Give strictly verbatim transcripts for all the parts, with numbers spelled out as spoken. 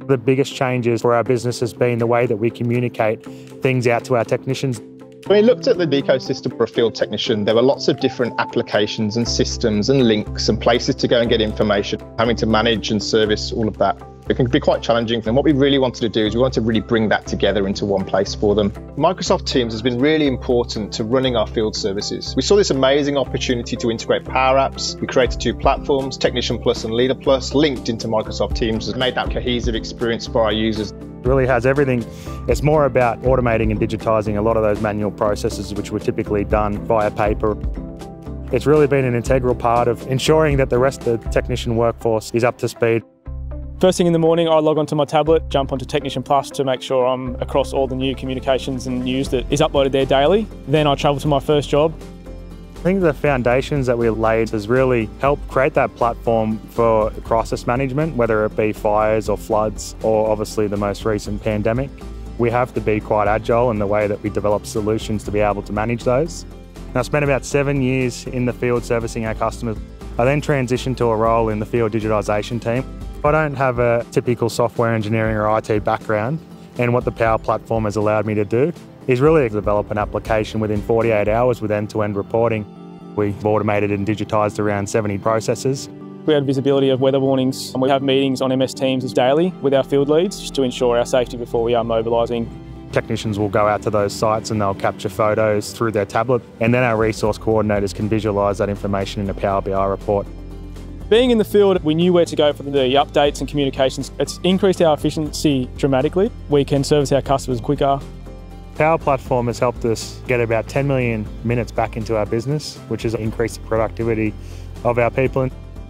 The biggest changes for our business has been the way that we communicate things out to our technicians. When we looked at the ecosystem for a field technician, there were lots of different applications and systems and links and places to go and get information, having to manage and service all of that. It can be quite challenging. And what we really wanted to do is we wanted to really bring that together into one place for them. Microsoft Teams has been really important to running our field services. We saw this amazing opportunity to integrate Power Apps. We created two platforms, Technician Plus and Leader Plus, linked into Microsoft Teams, has made that cohesive experience for our users. It really has everything. It's more about automating and digitising a lot of those manual processes which were typically done via paper. It's really been an integral part of ensuring that the rest of the technician workforce is up to speed. First thing in the morning, I log onto my tablet, jump onto Technician Plus to make sure I'm across all the new communications and news that is uploaded there daily. Then I travel to my first job. I think the foundations that we laid has really helped create that platform for crisis management, whether it be fires or floods or obviously the most recent pandemic. We have to be quite agile in the way that we develop solutions to be able to manage those. And I spent about seven years in the field servicing our customers. I then transitioned to a role in the field digitisation team. I don't have a typical software engineering or I T background, and what the Power Platform has allowed me to do is really develop an application within forty-eight hours with end-to-end reporting. We've automated and digitised around seventy processes. We had visibility of weather warnings, and we have meetings on M S Teams daily with our field leads just to ensure our safety before we are mobilising. Technicians will go out to those sites and they'll capture photos through their tablet, and then our resource coordinators can visualise that information in a Power B I report. Being in the field, we knew where to go for the updates and communications. It's increased our efficiency dramatically. We can service our customers quicker. Power Platform has helped us get about ten million minutes back into our business, which has increased the productivity of our people.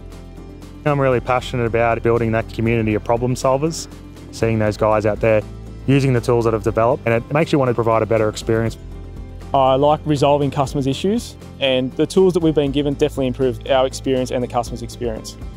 I'm really passionate about building that community of problem solvers, seeing those guys out there using the tools that I've developed, and it makes you want to provide a better experience. I like resolving customers' issues, and the tools that we've been given definitely improve our experience and the customer's experience.